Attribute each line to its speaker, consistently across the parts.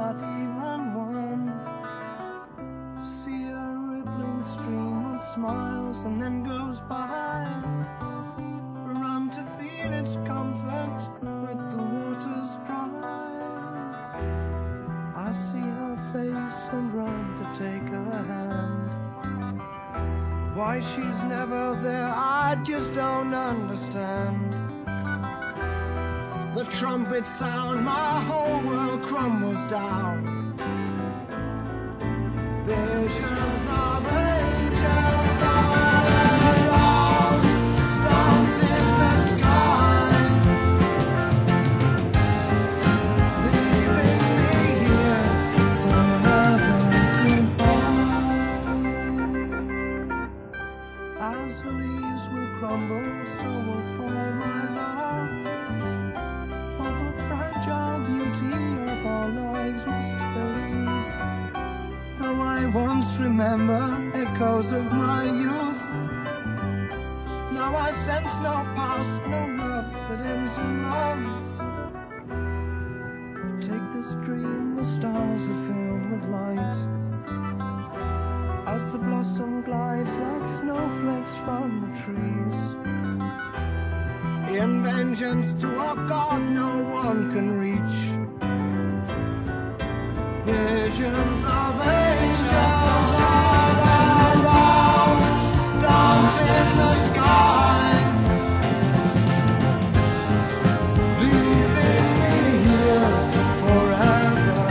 Speaker 1: not even one. See a rippling stream that smiles and then goes by. Run to feel its comfort, but the water's dry. I see her face and run to take her hand. Why she's never there, I just don't understand. The trumpet sound, my whole world crumbles down. Visions of angels all around, dance in the sky, leaving me here forever goodbye. As the leaves will crumble, so will fall my love. For the fragile beauty of our lives must fade. Though I once remember echoes of my youth, now I sense no past, no love that ends in love. Take this dream, the stars are filled with light, as the blossom glides like snowflakes from the trees. In vengeance to a God no one can reach. Visions of angels all around, dance in the sky, leaving me here forever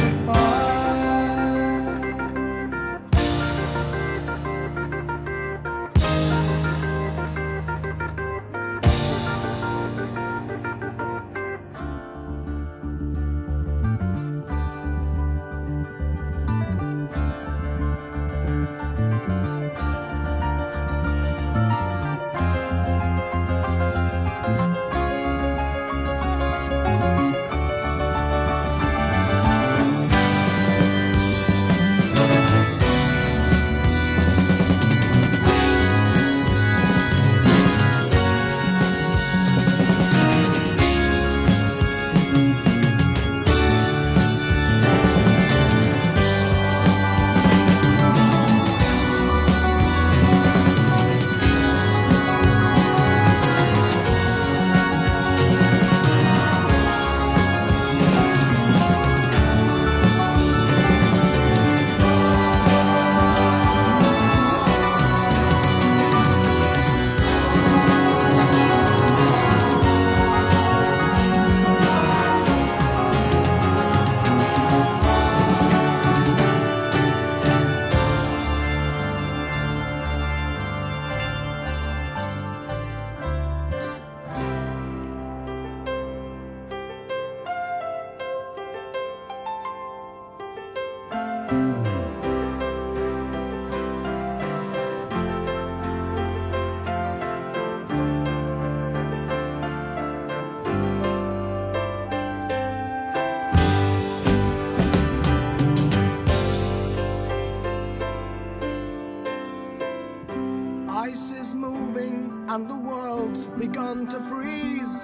Speaker 1: ice is moving and the world's begun to freeze.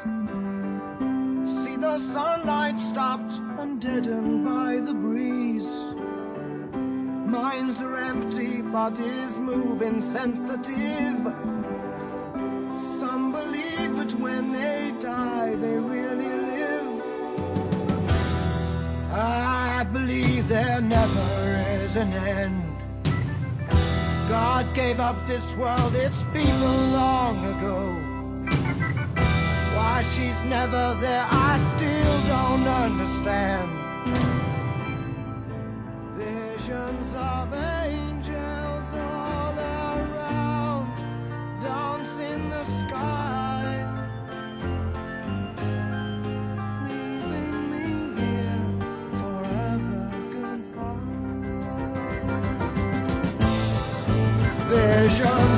Speaker 1: See the sunlight stopped and deadened by the breeze. Minds are empty, bodies moving sensitive. Some believe that when they die, they really live. I believe there never is an end. God gave up this world, its people long ago. Why she's never there, I still don't understand. Visions of angels all around, dance in the sky, leaving me here forever goodbye. Visions